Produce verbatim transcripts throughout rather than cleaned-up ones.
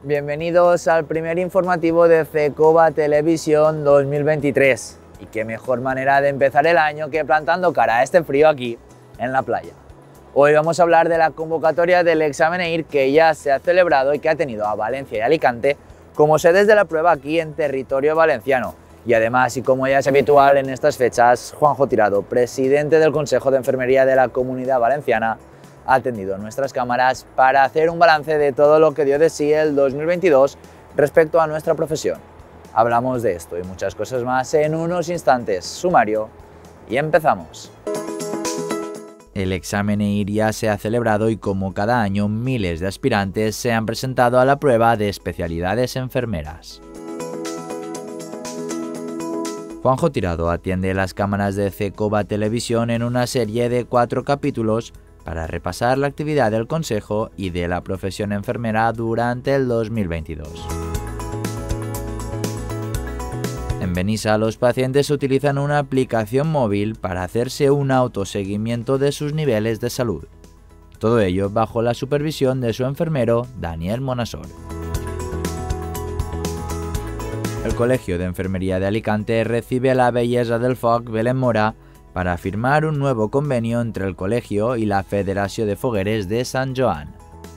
Bienvenidos al primer informativo de FECOBA Televisión dos mil veintitrés. Y qué mejor manera de empezar el año que plantando cara a este frío aquí, en la playa. Hoy vamos a hablar de la convocatoria del examen E I R que ya se ha celebrado y que ha tenido a Valencia y Alicante como sedes de la prueba aquí en territorio valenciano. Y además, y como ya es habitual en estas fechas, Juanjo Tirado, presidente del Consejo de Enfermería de la Comunidad Valenciana, ha atendido nuestras cámaras para hacer un balance de todo lo que dio de sí el dos mil veintidós respecto a nuestra profesión. Hablamos de esto y muchas cosas más en unos instantes. Sumario y empezamos. El examen E I R ya se ha celebrado y como cada año miles de aspirantes se han presentado a la prueba de especialidades enfermeras. Juanjo Tirado atiende las cámaras de FECOBA Televisión en una serie de cuatro capítulos para repasar la actividad del Consejo y de la profesión enfermera durante el dos mil veintidós. En Benissa, los pacientes utilizan una aplicación móvil para hacerse un autoseguimiento de sus niveles de salud. Todo ello bajo la supervisión de su enfermero, Daniel Monasor. El Colegio de Enfermería de Alicante recibe a la bellesa del foc Belén Mora para firmar un nuevo convenio entre el colegio y la Federación de Fogueres de Sant Joan.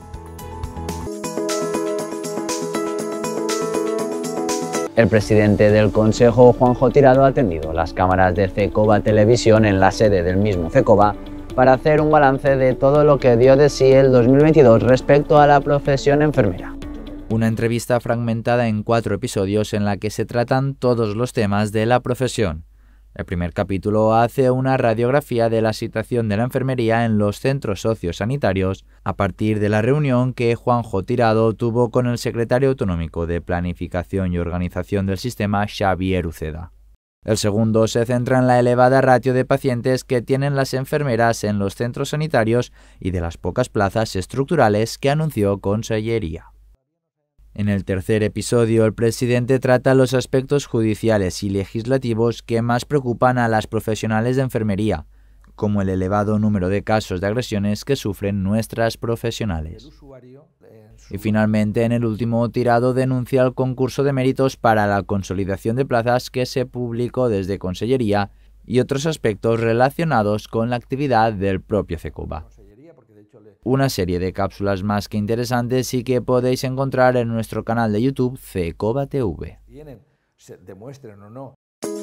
El presidente del Consejo, Juanjo Tirado, ha atendido las cámaras de FECOBA Televisión en la sede del mismo FECOBA para hacer un balance de todo lo que dio de sí el dos mil veintidós respecto a la profesión enfermera. Una entrevista fragmentada en cuatro episodios en la que se tratan todos los temas de la profesión. El primer capítulo hace una radiografía de la situación de la enfermería en los centros sociosanitarios a partir de la reunión que Juanjo Tirado tuvo con el secretario autonómico de Planificación y Organización del Sistema, Xavier Uceda. El segundo se centra en la elevada ratio de pacientes que tienen las enfermeras en los centros sanitarios y de las pocas plazas estructurales que anunció Consellería. En el tercer episodio, el presidente trata los aspectos judiciales y legislativos que más preocupan a las profesionales de enfermería, como el elevado número de casos de agresiones que sufren nuestras profesionales. Y finalmente, en el último, Tirado denuncia el concurso de méritos para la consolidación de plazas que se publicó desde Consellería y otros aspectos relacionados con la actividad del propio FECOBA. Una serie de cápsulas más que interesantes y que podéis encontrar en nuestro canal de YouTube FECOBA T V. Demuestren o no.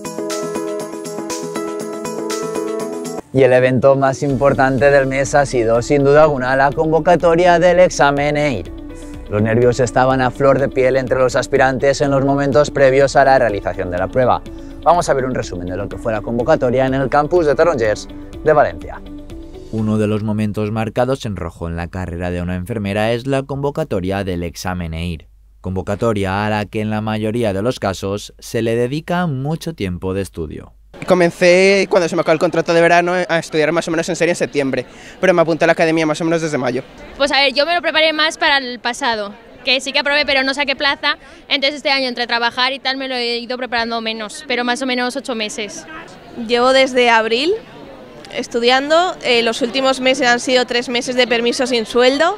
Y el evento más importante del mes ha sido, sin duda alguna, la convocatoria del examen E I R. Los nervios estaban a flor de piel entre los aspirantes en los momentos previos a la realización de la prueba. Vamos a ver un resumen de lo que fue la convocatoria en el campus de Tarongers de Valencia. Uno de los momentos marcados en rojo en la carrera de una enfermera es la convocatoria del examen E I R. Convocatoria a la que en la mayoría de los casos se le dedica mucho tiempo de estudio. Comencé cuando se me acabó el contrato de verano a estudiar más o menos en serio en septiembre, pero me apunté a la academia más o menos desde mayo. Pues a ver, yo me lo preparé más para el pasado, que sí que aprobé pero no saqué plaza, entonces este año entre trabajar y tal me lo he ido preparando menos, pero más o menos ocho meses. Llevo desde abril estudiando, eh, los últimos meses han sido tres meses de permiso sin sueldo,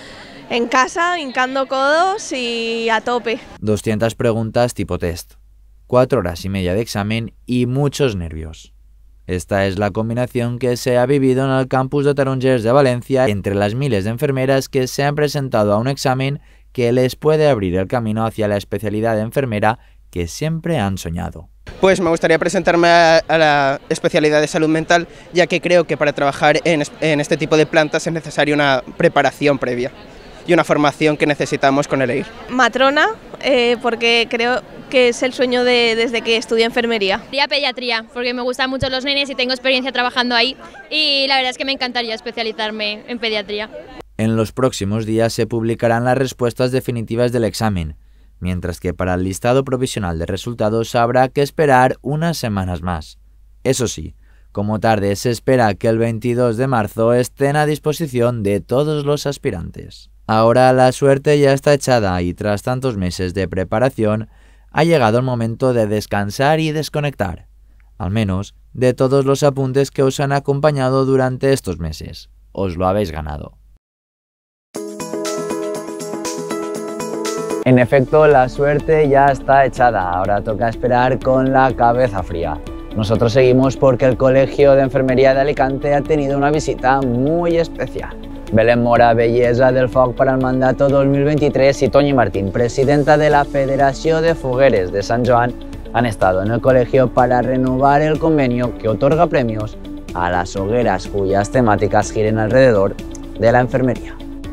en casa, hincando codos y a tope. doscientas preguntas tipo test, cuatro horas y media de examen y muchos nervios. Esta es la combinación que se ha vivido en el campus de Tarongers de Valencia entre las miles de enfermeras que se han presentado a un examen que les puede abrir el camino hacia la especialidad de enfermera que siempre han soñado. Pues me gustaría presentarme a, a la especialidad de salud mental, ya que creo que para trabajar en, en este tipo de plantas es necesaria una preparación previa y una formación que necesitamos con el E I R. Matrona, eh, porque creo que es el sueño de, desde que estudié enfermería. Haría pediatría, porque me gustan mucho los nenes y tengo experiencia trabajando ahí y la verdad es que me encantaría especializarme en pediatría. En los próximos días se publicarán las respuestas definitivas del examen, mientras que para el listado provisional de resultados habrá que esperar unas semanas más. Eso sí, como tarde se espera que el veintidós de marzo estén a disposición de todos los aspirantes. Ahora la suerte ya está echada y tras tantos meses de preparación ha llegado el momento de descansar y desconectar, al menos de todos los apuntes que os han acompañado durante estos meses. Os lo habéis ganado. En efecto, la suerte ya está echada, ahora toca esperar con la cabeza fría. Nosotros seguimos porque el Colegio de Enfermería de Alicante ha tenido una visita muy especial. Belén Mora, bellesa del foc para el mandato dos mil veintitrés, y Toñi Martín, presidenta de la Federación de Fogueres de Sant Joan, han estado en el colegio para renovar el convenio que otorga premios a las hogueras cuyas temáticas giren alrededor de la enfermería.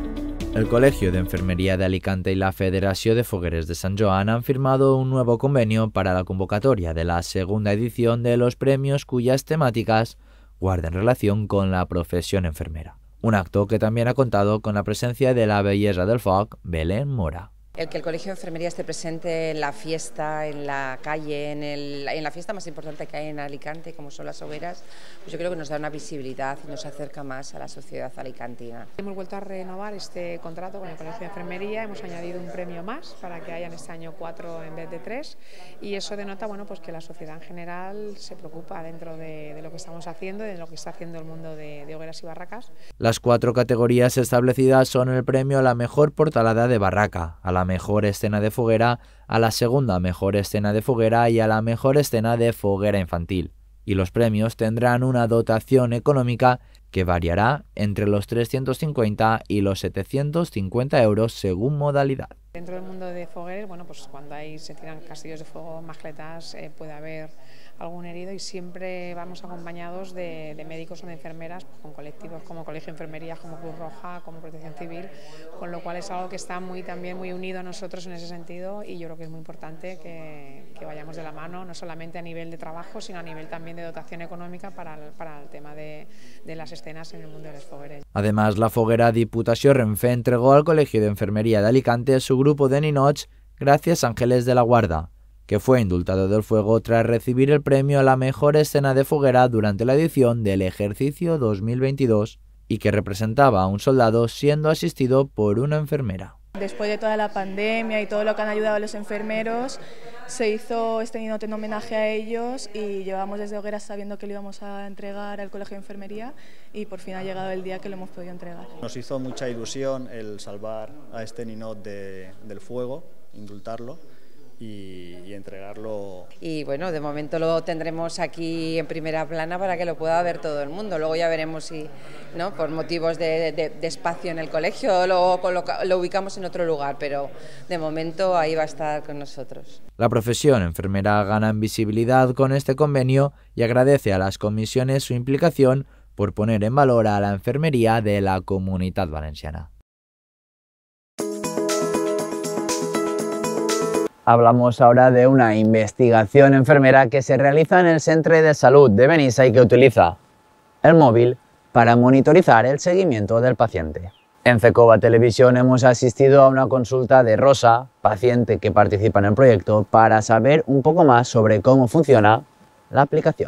El Colegio de Enfermería de Alicante y la Federación de Fogueres de Sant Joan han firmado un nuevo convenio para la convocatoria de la segunda edición de los premios cuyas temáticas guarden relación con la profesión enfermera. Un acto que también ha contado con la presencia de la bellesa del foc, Belén Mora. El que el Colegio de Enfermería esté presente en la fiesta, en la calle, en, el, en la fiesta más importante que hay en Alicante, como son las hogueras, pues yo creo que nos da una visibilidad y nos acerca más a la sociedad alicantina. Hemos vuelto a renovar este contrato con el Colegio de Enfermería, hemos añadido un premio más para que hayan este año cuatro en vez de tres, y eso denota bueno, pues que la sociedad en general se preocupa dentro de, de lo que estamos haciendo y de lo que está haciendo el mundo de, de hogueras y barracas. Las cuatro categorías establecidas son el premio a la mejor portalada de barraca, a la mejor escena de foguera, a la segunda mejor escena de foguera y a la mejor escena de foguera infantil. Y los premios tendrán una dotación económica que variará entre los trescientos cincuenta y los setecientos cincuenta euros según modalidad. Dentro del mundo de fogueres, bueno, pues cuando hay, se tiran castillos de fuego, mascletas, eh, puede haber algún herido, y siempre vamos acompañados de, de médicos o de enfermeras, pues, con colectivos como Colegio de Enfermería, como Cruz Roja, como Protección Civil, con lo cual es algo que está muy, también muy unido a nosotros en ese sentido, y yo creo que es muy importante que, que vayamos de la mano, no solamente a nivel de trabajo, sino a nivel también de dotación económica para el, para el tema de, de las escenas en el mundo de los fogueres. Además, la Foguera Diputació Renfe entregó al Colegio de Enfermería de Alicante su grupo de ninots Gracias Ángeles de la Guarda, que fue indultado del fuego tras recibir el premio a la mejor escena de foguera durante la edición del ejercicio dos mil veintidós y que representaba a un soldado siendo asistido por una enfermera. Después de toda la pandemia y todo lo que han ayudado a los enfermeros, se hizo este ninote en homenaje a ellos, y llevamos desde Hogueras sabiendo que lo íbamos a entregar al Colegio de Enfermería, y por fin ha llegado el día que lo hemos podido entregar. Nos hizo mucha ilusión el salvar a este ninot de, del fuego, indultarlo y, y entregarlo. Y bueno, de momento lo tendremos aquí en primera plana para que lo pueda ver todo el mundo. Luego ya veremos si, ¿no?, por motivos de, de, de espacio en el colegio lo, coloca, lo ubicamos en otro lugar, pero de momento ahí va a estar con nosotros. La profesión enfermera gana en visibilidad con este convenio y agradece a las comisiones su implicación por poner en valor a la enfermería de la Comunitat Valenciana. Hablamos ahora de una investigación enfermera que se realiza en el Centre de Salud de Benissa y que utiliza el móvil para monitorizar el seguimiento del paciente. En Cecova Televisión hemos asistido a una consulta de Rosa, paciente que participa en el proyecto, para saber un poco más sobre cómo funciona la aplicación.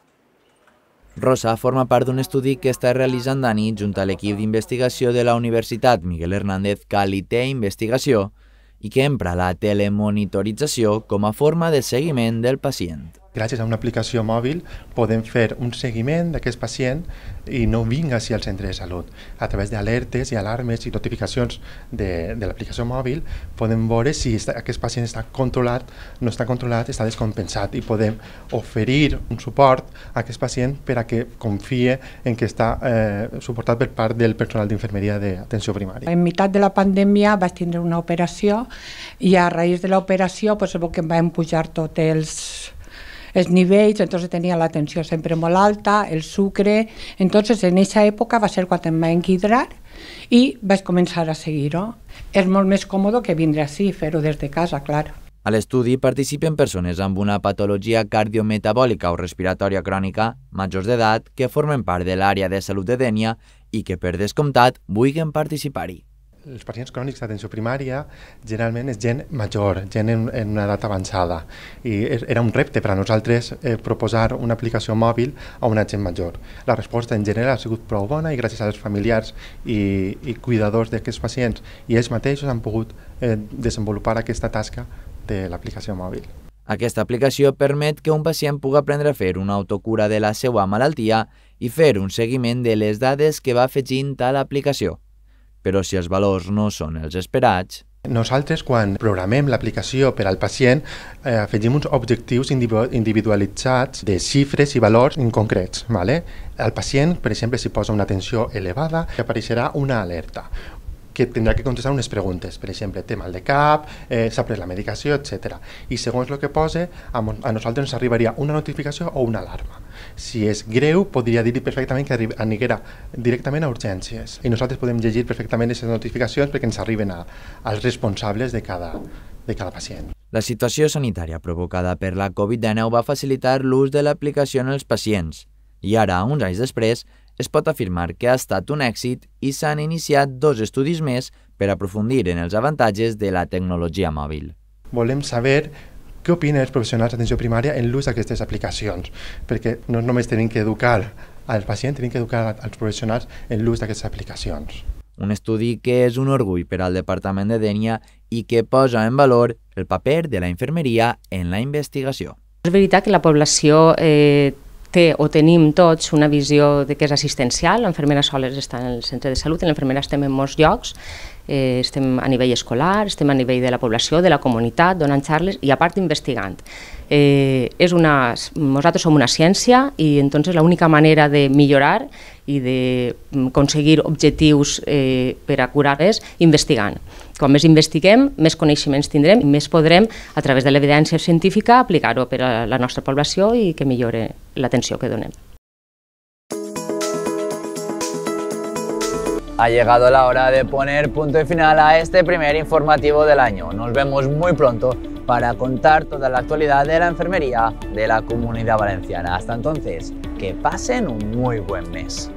Rosa forma part d'un estudi que està realitzant Dani junt a l'equip d'investigació de la Universitat Miguel Hernández Calité Investigació i que empra la telemonitorització com a forma de seguiment del pacient. Gràcies a una aplicació mòbil podem fer un seguiment d'aquest pacient i no vinga així al centre de salut. A través d'alertes i alarmes i notificacions de, de l'aplicació mòbil podem veure si està, aquest pacient està controlat, no està controlat, està descompensat, i podem oferir un suport a aquest pacient per a que confie en que està eh, suportat per part del personal d'infermeria d'atenció primària. En meitat de la pandèmia vaig tindre una operació i a raïs de l'operació pues, que em van pujar tots els els nivells, entonces tenia la tensió sempre molt alta, el sucre, entonces en esa època va ser quan em va enquidrar i vaig començar a seguir-ho. És molt més còmode que vindre així, fer-ho des de casa, clar. A l'estudi participen persones amb una patologia cardiometabòlica o respiratòria crònica, majors d'edat, que formen part de l'àrea de salut de Dénia i que, per descomptat, vulguin participar-hi. Els pacients crònics d'atenció primària generalment és gent major, gent en, en una edat avançada, i era un repte per a nosaltres eh, proposar una aplicació mòbil a una gent major. La resposta en general ha sigut prou bona i gràcies als familiars i, i cuidadors d'aquests pacients i ells mateixos han pogut eh, desenvolupar aquesta tasca de l'aplicació mòbil. Aquesta aplicació permet que un pacient pugui aprendre a fer una autocura de la seva malaltia i fer un seguiment de les dades que va afegint a l'aplicació. Però si els valors no són els esperats... Nosaltres, quan programem l'aplicació per al pacient, eh, afegim uns objectius individualitzats de xifres i valors en concrets. ¿Vale? El pacient, per exemple, si posa una tensió elevada, apareixerà una alerta que tindrà que contestar unes preguntes, per exemple, té mal de cap, eh, s'ha pres la medicació, etcètera. I segons el que posa, a, a nosaltres ens arribaria una notificació o una alarma. Si és greu, podria dir perfectament que anirà directament a urgències. I nosaltres podem llegir perfectament aquestes notificacions perquè ens arriben a, als responsables de cada, de cada pacient. La situació sanitària provocada per la Covid dinou va facilitar l'ús de l'aplicació en els pacients i ara, uns anys després, es pot afirmar que ha estat un èxit i s'han iniciat dos estudis més per aprofundir en els avantatges de la tecnologia mòbil. Volem saber què opinen els professionals d'atenció primària en l'ús d'aquestes aplicacions, perquè no només tenim que educar al pacient, tenim que educar als professionals en l'ús d'aquestes aplicacions. Un estudi que és un orgull per al Departament de Dénia i que posa en valor el paper de la infermeria en la investigació. És veritat que la població eh, té o tenim tots una visió de que és assistencial, l'enfermera sola està en el centre de salut, l'enfermera estem en molts llocs, eh, estem a nivell escolar, estem a nivell de la població, de la comunitat, donant xarles i a part investigant. Eh, és una, nosaltres som una ciència i entonces l'única manera de millorar i d'aconseguir objectius eh, per a curar és investigant. Quan més investiguem, més coneixements tindrem i més podrem, a través de l'evidència científica, aplicar-ho per a la nostra població i que millore l'atenció que donem. Ha llegado la hora de poner punto y final a este primer informativo del año. Nos vemos muy pronto para contar toda la actualidad de la enfermería de la Comunidad Valenciana. Hasta entonces, que pasen un muy buen mes.